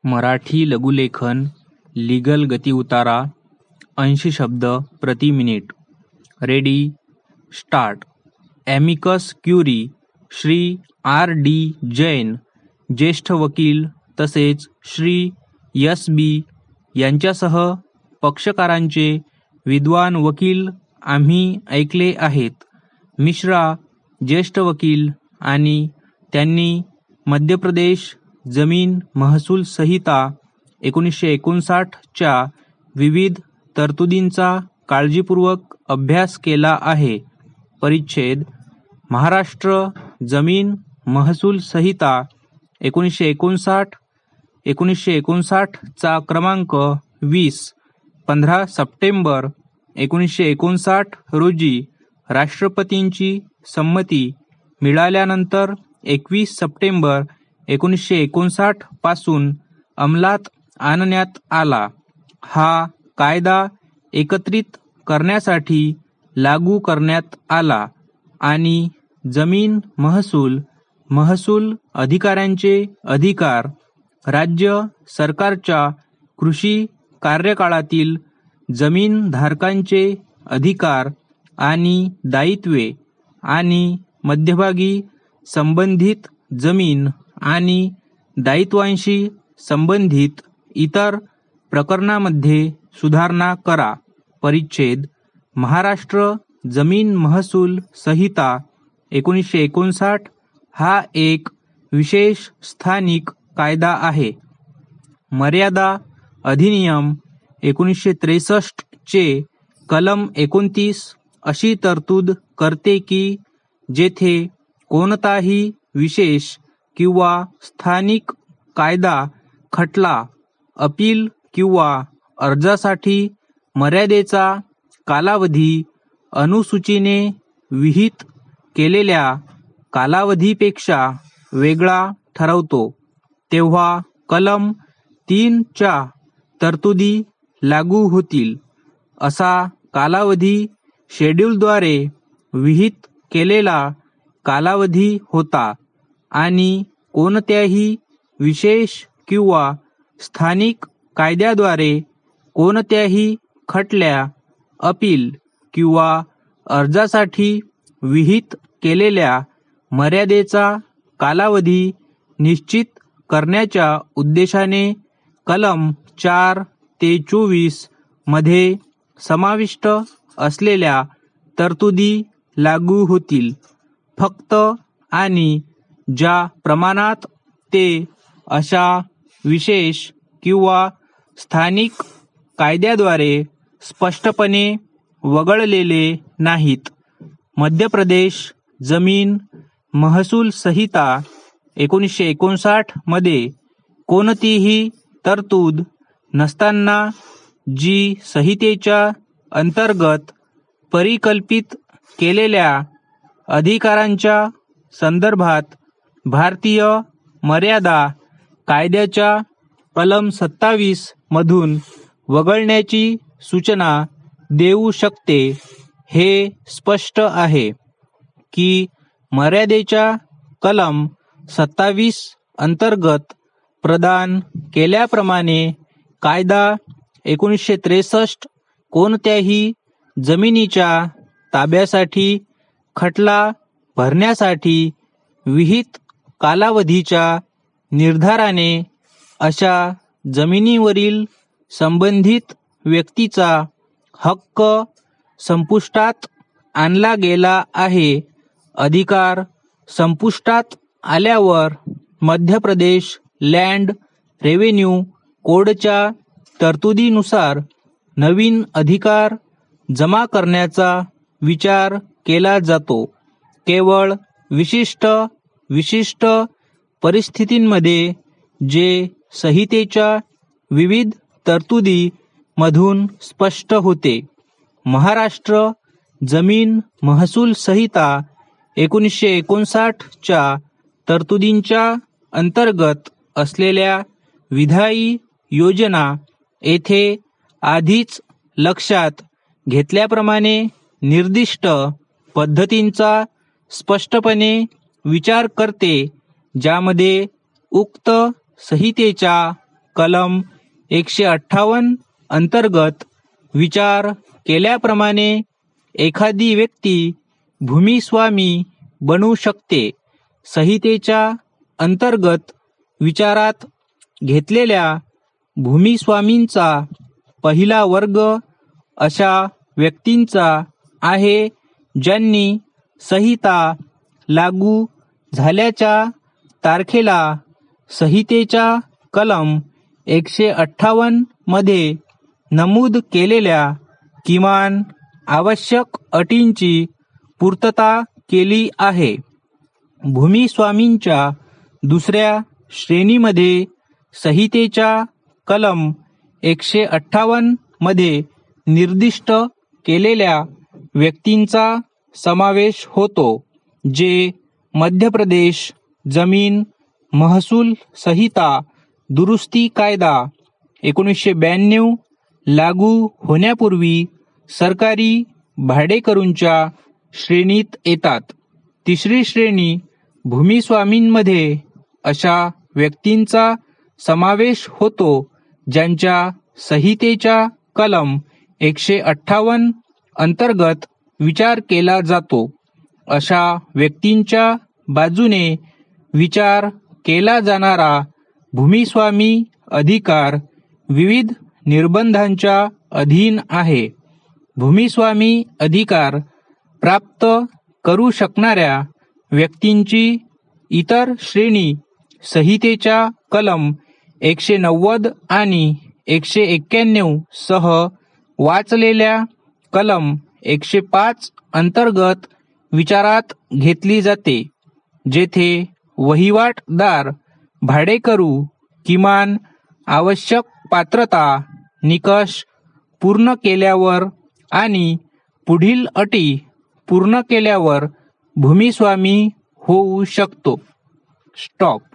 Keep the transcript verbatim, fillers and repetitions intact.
Marathi लघुलेखन legal गती उतारा ऐंशी शब्द प्रति minute. Ready start. Amicus curiae Shri R D Jain ज्येष्ठ वकील तसेच श्री एस बी यांच्यासह पक्षकारांचे विद्वान वकील आम्ही ऐकले आहेत. मिश्रा ज्येष्ठ वकील आणि त्यांनी मध्य प्रदेश जमीन महसूल संहिता एकोणीसशे एकोणसाठच्या विविध तरतुदींचा काळजीपूर्वक अभ्यास केला आहे. परिच्छेद महाराष्ट्र जमीन महसूल संहिता एकोणीसशे एकोणसाठ एकोणीसशे एकोणसाठचा क्रमांक वीस पंधरा सप्टेंबर एकोणीसशे एकोणसाठ रोजी राष्ट्रपतींची संमती मिळाल्यानंतर एकवीस सप्टेंबर एकोणीसशे एकोणसाठ पासून अंमलात आणण्यात आला. हा कायदा एकत्रित करण्यासाठी लागू करण्यात आला आणि जमीन महसूल महसूल अधिकाऱ्यांचे अधिकार राज्य सरकारच्या कृषी कार्यकाळातील जमीनधारकांचे अधिकार आणि दायित्वे आणि मध्यभागी संबंधित जमीन आणि दायित्वांशी संबंधित इतर प्रकरणांमध्ये सुधारणा करा. परिच्छेद महाराष्ट्र जमीन महसूल संहिता एकोणीसशे एकोणसाठ हा एक विशेष स्थानिक कायदा आहे. मर्यादा अधिनियम एकोणीसशे त्रेसष्ट चे कलम एकोणतीस अशी तरतूद करते की जेथे कोणताही विशेष किंवा स्थानिक कायदा खटला अपील किंवा अर्जासाठी मर्यादेचा कालावधी अनुसूचीने विहित केलेल्या कालावधीपेक्षा वेगळा ठरवतो, तेव्हा कलम तीनच्या तरतुदी लागू होतील. असा कालावधी शेड्यूलद्वारे विहित केलेला कालावधी होता आणि कोणत्याही विशेष किंवा स्थानिक कायद्याद्वारे कोणत्याही खटल्या अपील किंवा अर्जासाठी विहित केलेल्या मर्यादेचा कालावधी निश्चित करण्याच्या उद्देशाने कलम चार ते चोवीस मध्ये समाविष्ट असलेल्या तरतुदी लागू होतील. फक्त आणि ज्या प्रमाणात ते अशा विशेष किंवा स्थानिक कायद्याद्वारे स्पष्टपणे वगळलेले नाहीत. मध्य प्रदेश जमीन महसूल संहिता एकोणीसशे एकोणसाठ मध्ये कोणतीही तरतूद नसताना जी संहितेच्या अंतर्गत परिकल्पित केलेल्या अधिकारांच्या संदर्भात भारतीय मर्यादा कायद्याच्या कलम सत्तावीस मधून वगळण्याची सूचना देऊ शकते. हे स्पष्ट आहे की मर्यादेच्या कलम सत्तावीस अंतर्गत प्रदान केल्याप्रमाणे कायदा एकोणीसशे त्रेसष्ट कोणत्याही जमिनीच्या ताब्यासाठी खटला भरण्यासाठी विहित कालावधीच्या निर्धाराने अशा जमिनीवरील संबंधित व्यक्तीचा हक्क संपुष्टात आणला गेला आहे. अधिकार संपुष्टात आल्यावर मध्य प्रदेश लँड रेव्हेन्यू कोडच्या तरतुदीनुसार नवीन अधिकार जमा करण्याचा विचार केला जातो. केवळ विशिष्ट विशिष्ट परिस्थितींमध्ये जे संहितेच्या विविध तरतुदी मधून स्पष्ट होते. महाराष्ट्र जमीन महसूल संहिता एकोणीसशे एकोणसाठच्या तरतुदींच्या अंतर्गत असलेल्या विधायी योजना येथे आधीच लक्षात घेतल्याप्रमाणे निर्दिष्ट पद्धतींचा स्पष्टपणे विचार करते, ज्यामध्ये उक्त संहितेच्या कलम एकशे अठ्ठावन्न अंतर्गत विचार केल्याप्रमाणे एखादी व्यक्ती भूमिस्वामी बनू शकते. संहितेच्या अंतर्गत विचारात घेतलेल्या भूमिस्वामींचा पहिला वर्ग अशा व्यक्तींचा आहे ज्यांनी संहिता लागू झाल्याच्या तारखेला संहितेच्या कलम एकशे अठ्ठावन्न मध्ये नमूद केलेल्या किमान आवश्यक अटींची पूर्तता केली आहे. भूमिस्वामींच्या दुसऱ्या श्रेणीमध्ये संहितेच्या कलम एकशे अठ्ठावन्न मध्ये निर्दिष्ट केलेल्या व्यक्तींचा समावेश होतो, जे मध्य प्रदेश जमीन महसूल संहिता दुरुस्ती कायदा एकोणीसशे ब्याण्णव लागू होण्यापूर्वी सरकारी भाडेकरूंच्या श्रेणीत येतात. तिसरी श्रेणी भूमिस्वामींमध्ये अशा व्यक्तींचा समावेश होतो ज्यांच्या संहितेच्या कलम एकशे अठ्ठावन्न अंतर्गत विचार केला जातो. अशा व्यक्तींच्या बाजूने विचार केला जाणारा भूमिस्वामी अधिकार विविध निर्बंधांच्या अधीन आहे. भूमिस्वामी अधिकार प्राप्त करू शकणाऱ्या व्यक्तींची इतर श्रेणी संहितेच्या कलम एकशे नव्वद आणि एकशे एक्क्याण्णव सह वाचलेल्या कलम एकशे पाच अंतर्गत विचारात घेतली जाते, जेथे वहिवाटदार भाडेकरू किमान आवश्यक पात्रता निकष पूर्ण केल्यावर आणि पुढील अटी पूर्ण केल्यावर भूमिस्वामी होऊ शकतो. स्टॉप.